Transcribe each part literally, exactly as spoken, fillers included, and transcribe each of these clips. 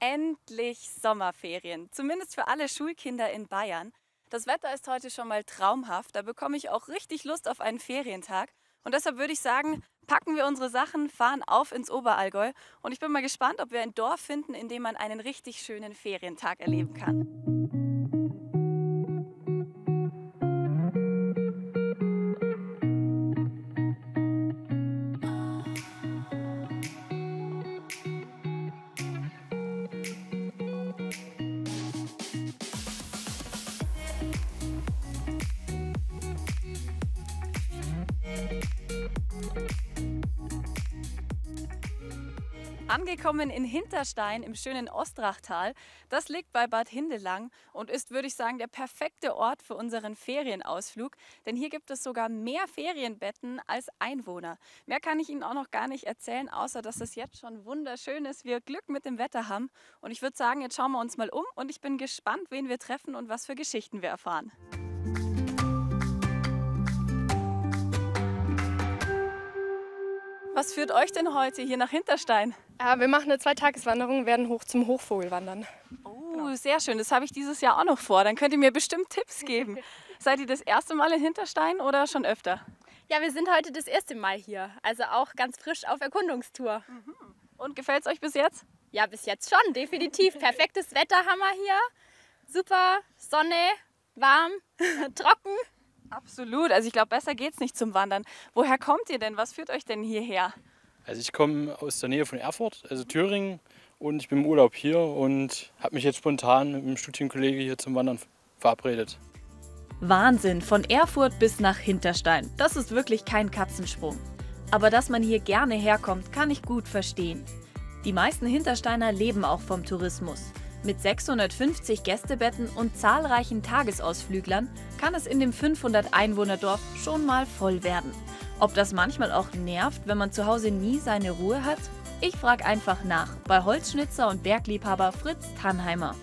Endlich Sommerferien, zumindest für alle Schulkinder in Bayern. Das Wetter ist heute schon mal traumhaft, da bekomme ich auch richtig Lust auf einen Ferientag. Und deshalb würde ich sagen, packen wir unsere Sachen, fahren auf ins Oberallgäu. Und ich bin mal gespannt, ob wir ein Dorf finden, in dem man einen richtig schönen Ferientag erleben kann. Angekommen in Hinterstein im schönen Ostrachtal. Das liegt bei Bad Hindelang und ist, würde ich sagen, der perfekte Ort für unseren Ferienausflug. Denn hier gibt es sogar mehr Ferienbetten als Einwohner. Mehr kann ich Ihnen auch noch gar nicht erzählen, außer dass es jetzt schon wunderschön ist, wir Glück mit dem Wetter haben. Und ich würde sagen, jetzt schauen wir uns mal um und ich bin gespannt, wen wir treffen und was für Geschichten wir erfahren. Was führt euch denn heute hier nach Hinterstein? Ja, wir machen eine Zweitageswanderung, werden hoch zum Hochvogel wandern. Oh, sehr schön. Das habe ich dieses Jahr auch noch vor. Dann könnt ihr mir bestimmt Tipps geben. Seid ihr das erste Mal in Hinterstein oder schon öfter? Ja, wir sind heute das erste Mal hier, also auch ganz frisch auf Erkundungstour. Mhm. Und gefällt es euch bis jetzt? Ja, bis jetzt schon, definitiv. Perfektes Wetter haben wir hier. Super, Sonne, warm, trocken. Absolut. Also ich glaube, besser geht's nicht zum Wandern. Woher kommt ihr denn? Was führt euch denn hierher? Also ich komme aus der Nähe von Erfurt, also Thüringen, und ich bin im Urlaub hier und habe mich jetzt spontan mit einem Studienkollege hier zum Wandern verabredet. Wahnsinn, von Erfurt bis nach Hinterstein. Das ist wirklich kein Katzensprung. Aber dass man hier gerne herkommt, kann ich gut verstehen. Die meisten Hintersteiner leben auch vom Tourismus. Mit sechshundertfünfzig Gästebetten und zahlreichen Tagesausflüglern kann es in dem fünfhundert-Einwohner-Dorf schon mal voll werden. Ob das manchmal auch nervt, wenn man zu Hause nie seine Ruhe hat? Ich frage einfach nach bei Holzschnitzer und Bergliebhaber Fritz Tannheimer.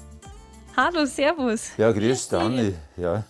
Hallo, servus. Ja, grüß dich, Anni. Ja.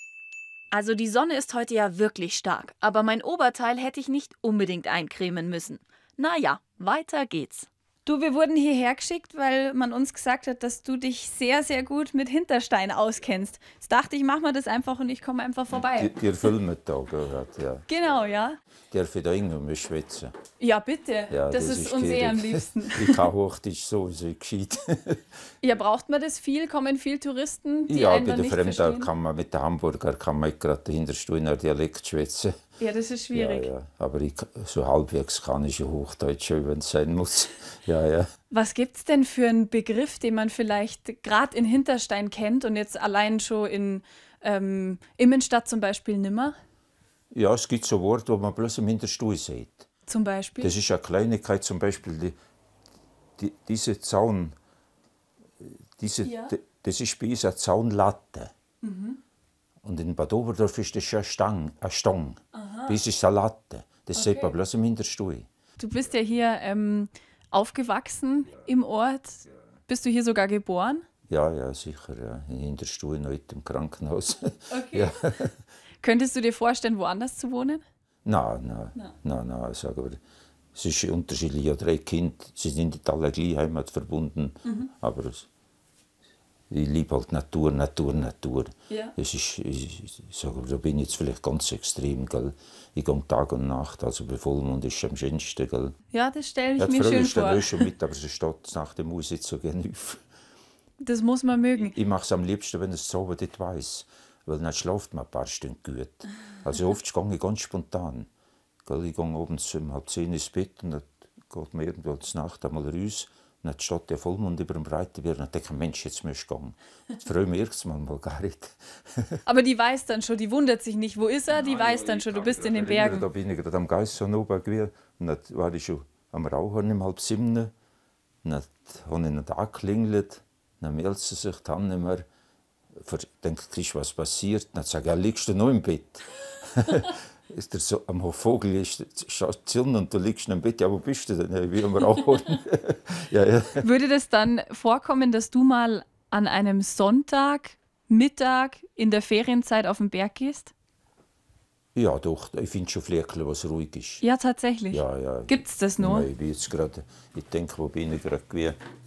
Also die Sonne ist heute ja wirklich stark, aber mein Oberteil hätte ich nicht unbedingt eincremen müssen. Naja, weiter geht's. Du, wir wurden hierher geschickt, weil man uns gesagt hat, dass du dich sehr, sehr gut mit Hinterstein auskennst. Jetzt dachte ich, mach mal das einfach und ich komme einfach vorbei. Die, die filmen da gerade, ja. Genau, ja. Darf ich da irgendwie schwätzen? Ja, bitte. Ja, das, das ist ist uns eh am schwierig. liebsten. Ich kann Hochdeutsch sowieso gescheit. Ja, braucht man das viel? Kommen viel Touristen, die Ja, einen bei dann den nicht Fremden verstehen? kann man mit den Hamburger kann man gerade den Hintersteiner Dialekt schwätzen. Ja, das ist Ja, schwierig. ja. Aber ich, so halbwegs kann ich schon Hochdeutsch, wenn es sein muss. Ja, ja. Was gibt's denn für einen Begriff, den man vielleicht gerade in Hinterstein kennt und jetzt allein schon in ähm, Immenstadt zum Beispiel nimmer? Ja, es gibt so Worte, die man bloß im Hinterstuhl sieht. Zum Beispiel? Das ist eine Kleinigkeit, zum Beispiel die, die, diese Zaun, diese, Ja. d- das ist bei uns eine Zaunlatte. Mhm. Und in Bad Oberdorf ist das schon eine Stang. Eine Stang. Bei uns ist es eine Latte. Das Okay. sieht man bloß im Hinterstuhl. Du bist ja hier ähm, aufgewachsen im Ort. Bist du hier sogar geboren? Ja, ja, sicher. Ja. In Hinterstuhl, heute im Krankenhaus. Okay. Ja. Könntest du dir vorstellen, woanders zu wohnen? Nein, nein, Nein. nein, nein, ich sage, aber es ist unterschiedlich. Ich habe drei Kinder, sie sind nicht alle gleich heimatverbunden, Mhm. aber es, ich liebe halt Natur, Natur, Natur. Ja. Es ist, ich, ich sage, da bin ich jetzt vielleicht ganz extrem, gell. Ich gehe Tag und Nacht, also bei Vollmond ist es am schönsten, gell. Ja, das stelle ich Ja, die mir Frau schön ist dann vor. auch schon mit, aber es steht nach dem muss ich so gerne auf. Das muss man mögen. Ich mache es am liebsten, wenn es so nicht weiss, weil dann schläft man ein paar Stunden gut. Also oft gehe ich ganz spontan. Gell, ich gehe abends um halb zehn ins Bett und dann geht man irgendwo zur Nacht einmal raus. Und dann steht der Vollmond über dem Breitenbier und dann denke ich, Mensch, jetzt musst du gehen. Jetzt freue ich mich erstmal mal gar nicht. Aber die weiß dann schon, die wundert sich nicht. Wo ist er? Die weiß dann schon, du bist in den Bergen. Da bin ich gerade am Geisson oben gewesen. Und dann war ich schon am Rauchen um halb sieben. Und dann habe ich nicht angeklingelt. Dann meldet sie sich dann nicht mehr. Denkt, ist was passiert? Dann sage ich, ja, liegst du noch im Bett? Ist der so, am Vogel ist Station und du liegst noch im Bett. Ja, wo bist du denn? Ja, wie am Rauchen. Ja, ja. Würde das dann vorkommen, dass du mal an einem Sonntag, Mittag in der Ferienzeit auf den Berg gehst? Ja, doch. Ich finde schon Fleckchen, was ruhig ist. Ja, tatsächlich. Ja, ja. Gibt's das noch? Nein, ich bin jetzt gerade, ich denke, wo bin ich gerade gewesen?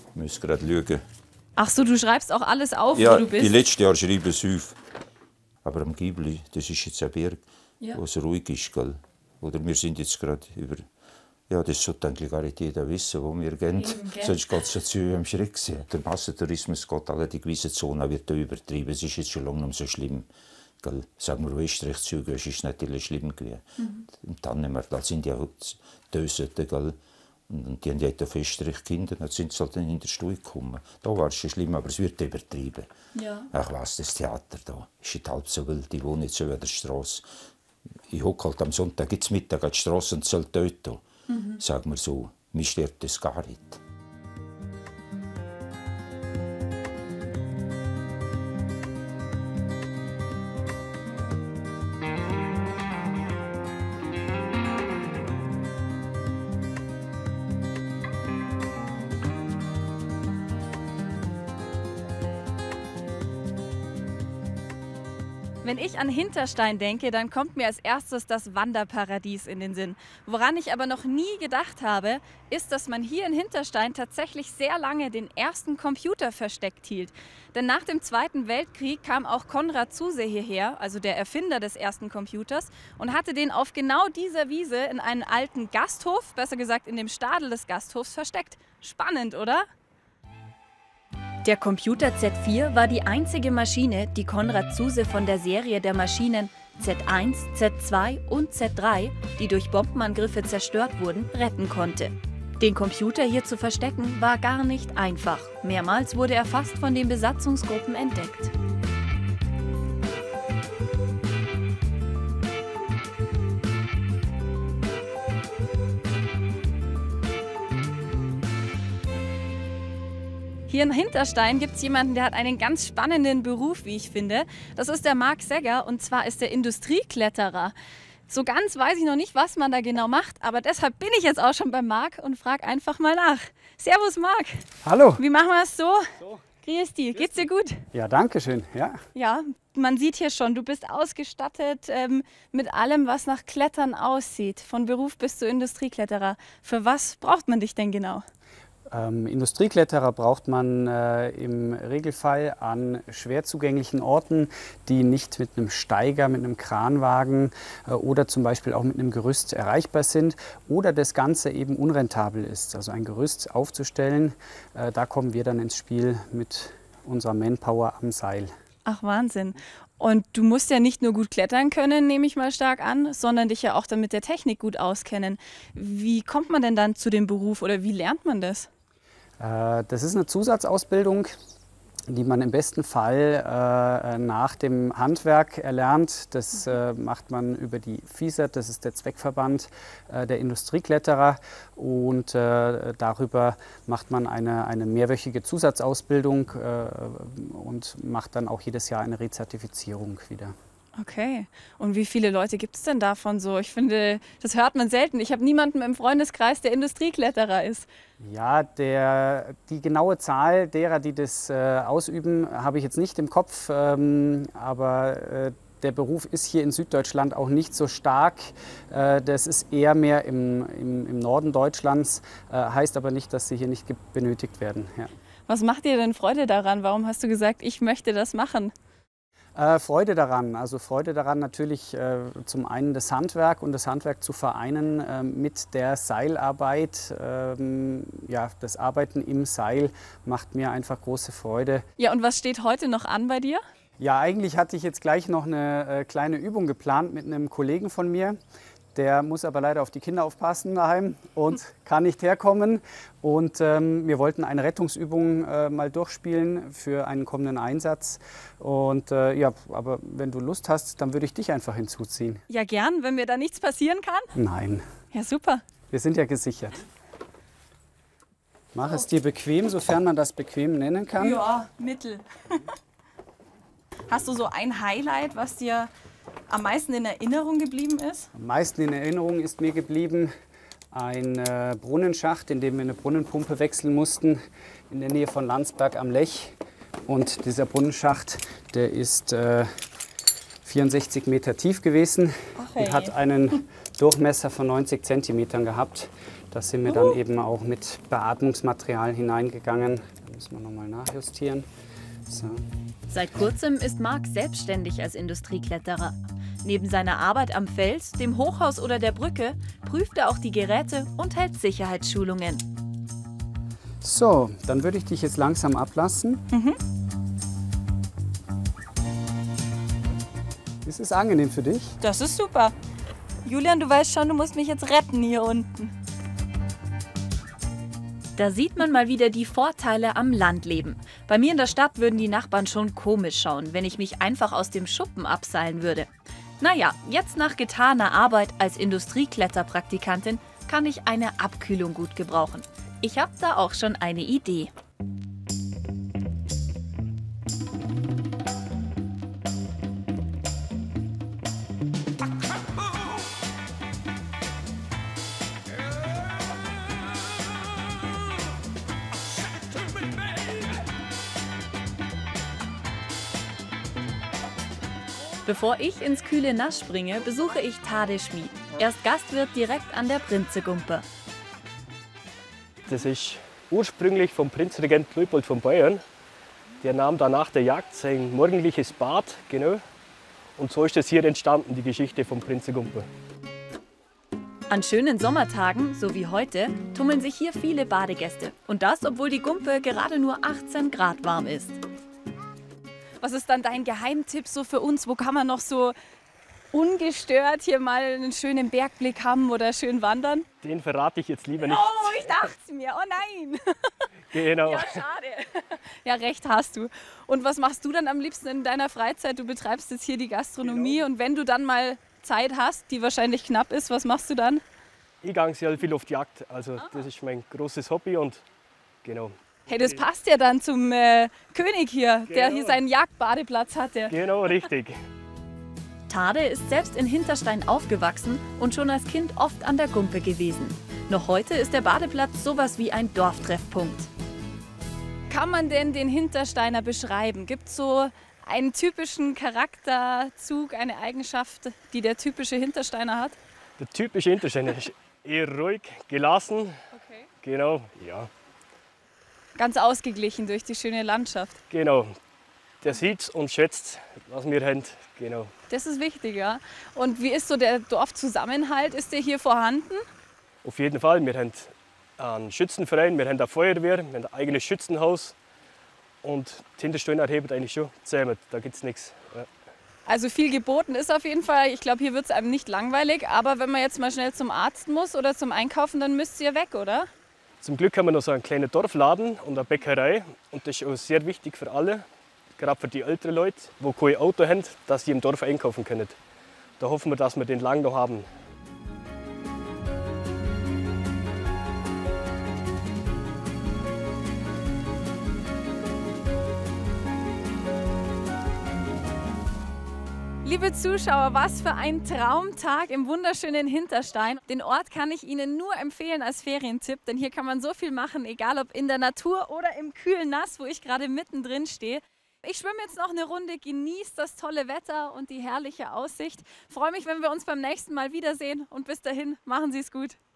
Ich muss gerade schauen. Ach so, du schreibst auch alles auf, Ja, wo du bist? die letzten Jahre schreibe ich es auf. Aber am Gibli, das ist jetzt ein Berg, Ja. wo es ruhig ist. Gell? Oder wir sind jetzt gerade über... Ja, das sollte eigentlich gar nicht jeder wissen, wo wir gehen. Eben, gell? Sonst geht es dazu am Schreck sein. Der Massentourismus geht alle die gewissen Zonen wird da übertrieben. Es ist jetzt schon lange nicht so schlimm. Gell? Sagen wir, Österreich-Züge, es ist natürlich schlimm gewesen. Mhm. Und dann nehmen wir, da sind ja Dösete, gell? Und die haben ja auf Österreich Kinder, dann sind sie halt dann in der Stuhl gekommen. Da war es schon schlimm, aber es wird übertrieben. Ja. Ach was, das Theater da ist nicht halb so wild, ich wohne jetzt so an der Straße. Ich hocke halt am Sonntag jetzt Mittag an die Straße und soll töten. Mhm. Sagen wir so, mich stört das gar nicht. Wenn ich an Hinterstein denke, dann kommt mir als erstes das Wanderparadies in den Sinn. Woran ich aber noch nie gedacht habe, ist, dass man hier in Hinterstein tatsächlich sehr lange den ersten Computer versteckt hielt. Denn nach dem Zweiten Weltkrieg kam auch Konrad Zuse hierher, also der Erfinder des ersten Computers, und hatte den auf genau dieser Wiese in einem alten Gasthof, besser gesagt in dem Stadel des Gasthofs, versteckt. Spannend, oder? Der Computer Z vier war die einzige Maschine, die Konrad Zuse von der Serie der Maschinen Z eins, Z zwei und Z drei, die durch Bombenangriffe zerstört wurden, retten konnte. Den Computer hier zu verstecken war gar nicht einfach. Mehrmals wurde er fast von den Besatzungsgruppen entdeckt. Hier in Hinterstein gibt es jemanden, der hat einen ganz spannenden Beruf, wie ich finde. Das ist der Marc Segger, und zwar ist er Industriekletterer. So ganz weiß ich noch nicht, was man da genau macht, aber deshalb bin ich jetzt auch schon bei Marc und frage einfach mal nach. Servus Marc. Hallo. Wie machen wir es so? So. Grüß dich. Geht's dir gut? Ja, danke schön. Ja. Ja, man sieht hier schon, du bist ausgestattet ähm, mit allem, was nach Klettern aussieht. Von Beruf bis zu Industriekletterer. Für was braucht man dich denn genau? Ähm, Industriekletterer braucht man äh, im Regelfall an schwer zugänglichen Orten, die nicht mit einem Steiger, mit einem Kranwagen äh, oder zum Beispiel auch mit einem Gerüst erreichbar sind oder das Ganze eben unrentabel ist. Also ein Gerüst aufzustellen, äh, da kommen wir dann ins Spiel mit unserer Manpower am Seil. Ach, Wahnsinn. Und du musst ja nicht nur gut klettern können, nehme ich mal stark an, sondern dich ja auch dann mit der Technik gut auskennen. Wie kommt man denn dann zu dem Beruf oder wie lernt man das? Das ist eine Zusatzausbildung, die man im besten Fall äh, nach dem Handwerk erlernt. Das äh, macht man über die F I S E T, das ist der Zweckverband äh, der Industriekletterer. Und äh, darüber macht man eine, eine mehrwöchige Zusatzausbildung äh, und macht dann auch jedes Jahr eine Rezertifizierung wieder. Okay. Und wie viele Leute gibt es denn davon so? Ich finde, das hört man selten. Ich habe niemanden im Freundeskreis, der Industriekletterer ist. Ja, der, die genaue Zahl derer, die das äh, ausüben, habe ich jetzt nicht im Kopf. Ähm, aber äh, der Beruf ist hier in Süddeutschland auch nicht so stark. Äh, das ist eher mehr im, im, im Norden Deutschlands. Äh, heißt aber nicht, dass sie hier nicht benötigt werden. Ja. Was macht dir denn Freude daran? Warum hast du gesagt, ich möchte das machen? Äh, Freude daran, also Freude daran natürlich äh, zum einen das Handwerk und das Handwerk zu vereinen äh, mit der Seilarbeit. Ähm, ja, das Arbeiten im Seil macht mir einfach große Freude. Ja, und was steht heute noch an bei dir? Ja, eigentlich hatte ich jetzt gleich noch eine äh, kleine Übung geplant mit einem Kollegen von mir. Der muss aber leider auf die Kinder aufpassen daheim und kann nicht herkommen. Und ähm, wir wollten eine Rettungsübung äh, mal durchspielen für einen kommenden Einsatz. Und äh, ja, aber wenn du Lust hast, dann würde ich dich einfach hinzuziehen. Ja, gern, wenn mir da nichts passieren kann. Nein. Ja, super. Wir sind ja gesichert. Mach es dir bequem, sofern man das bequem nennen kann. Ja, mittel. Hast du so ein Highlight, was dir am meisten in Erinnerung geblieben ist? Am meisten in Erinnerung ist mir geblieben ein äh, Brunnenschacht, in dem wir eine Brunnenpumpe wechseln mussten, in der Nähe von Landsberg am Lech. Und dieser Brunnenschacht, der ist äh, vierundsechzig Meter tief gewesen. Ach, hey. Und hat einen Durchmesser von neunzig Zentimetern gehabt. Da sind wir dann eben auch mit Beatmungsmaterial hineingegangen. Da müssen wir nochmal nachjustieren. So. Seit kurzem ist Marc selbstständig als Industriekletterer. Neben seiner Arbeit am Fels, dem Hochhaus oder der Brücke prüft er auch die Geräte und hält Sicherheitsschulungen. So, dann würde ich dich jetzt langsam ablassen. Mhm. Ist es angenehm für dich? Das ist super. Julian, du weißt schon, du musst mich jetzt retten hier unten. Da sieht man mal wieder die Vorteile am Landleben. Bei mir in der Stadt würden die Nachbarn schon komisch schauen, wenn ich mich einfach aus dem Schuppen abseilen würde. Naja, jetzt nach getaner Arbeit als Industriekletterpraktikantin kann ich eine Abkühlung gut gebrauchen. Ich habe da auch schon eine Idee. Bevor ich ins kühle Nass springe, besuche ich Tade Schmid. Er ist Gastwirt direkt an der Prinzegumpe. Das ist ursprünglich vom Prinzregent Luitpold von Bayern. Der nahm dann nach der Jagd sein morgendliches Bad, genau. Und so ist das hier entstanden, die Geschichte vom Prinzegumpe. An schönen Sommertagen, so wie heute, tummeln sich hier viele Badegäste. Und das, obwohl die Gumpe gerade nur achtzehn Grad warm ist. Was ist dann dein Geheimtipp so für uns? Wo kann man noch so ungestört hier mal einen schönen Bergblick haben oder schön wandern? Den verrate ich jetzt lieber nicht. Oh, ich dachte es mir. Oh nein. Genau. Ja, schade. Ja, recht hast du. Und was machst du dann am liebsten in deiner Freizeit? Du betreibst jetzt hier die Gastronomie Genau. und wenn du dann mal Zeit hast, die wahrscheinlich knapp ist, was machst du dann? Ich gehe sehr viel auf die Jagd. Also das ist mein großes Hobby und genau. Hey, das passt ja dann zum äh, König hier, der Genau. hier seinen Jagdbadeplatz hatte. Genau, richtig. Tade ist selbst in Hinterstein aufgewachsen und schon als Kind oft an der Gumpe gewesen. Noch heute ist der Badeplatz sowas wie ein Dorftreffpunkt. Kann man denn den Hintersteiner beschreiben? Gibt es so einen typischen Charakterzug, eine Eigenschaft, die der typische Hintersteiner hat? Der typische Hintersteiner ist eher ruhig, gelassen. Okay. Genau, ja, Ganz ausgeglichen durch die schöne Landschaft. genau. Der sieht und schätzt, was wir haben. Genau. Das ist wichtig, ja. Und wie ist so der Dorfzusammenhalt? Ist der hier vorhanden? Auf jeden Fall. Wir haben einen Schützenverein, wir haben eine Feuerwehr, wir haben ein eigenes Schützenhaus. Und die Hintersteiner heben eigentlich schon zusammen. Da gibt es nichts. Ja. Also viel geboten ist auf jeden Fall. Ich glaube, hier wird es einem nicht langweilig. Aber wenn man jetzt mal schnell zum Arzt muss oder zum Einkaufen, dann müsst ihr weg, oder? Zum Glück haben wir noch so einen kleinen Dorfladen und eine Bäckerei. Und das ist auch sehr wichtig für alle, gerade für die älteren Leute, die kein Auto haben, dass sie im Dorf einkaufen können. Da hoffen wir, dass wir den lang noch haben. Liebe Zuschauer, was für ein Traumtag im wunderschönen Hinterstein. Den Ort kann ich Ihnen nur empfehlen als Ferientipp, denn hier kann man so viel machen, egal ob in der Natur oder im kühlen Nass, wo ich gerade mittendrin stehe. Ich schwimme jetzt noch eine Runde, genieße das tolle Wetter und die herrliche Aussicht. Freue mich, wenn wir uns beim nächsten Mal wiedersehen und bis dahin, machen Sie es gut.